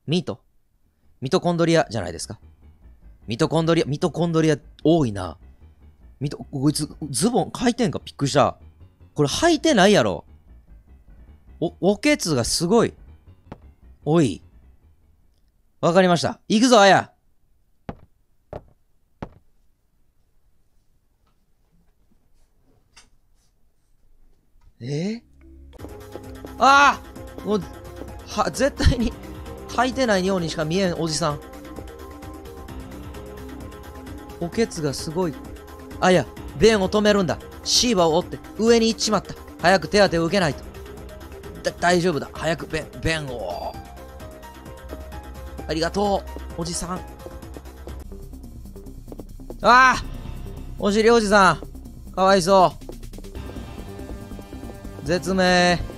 ミト。ミトコンドリアじゃないですか。ミトコンドリア多いな。こいつ、ズボン履いてんかびっくりした。これ履いてないやろ。おけつがすごい。おい。わかりました。行くぞ、あや。ああもう、絶対に履いてないようにしか見えんおじさん。おけつがすごい。あや、弁を止めるんだ。シーバを追って上に行っちまった。早く手当てを受けないと。大丈夫だ。早く弁を。ありがとう、おじさん。ああお尻おじさん。かわいそう。絶命。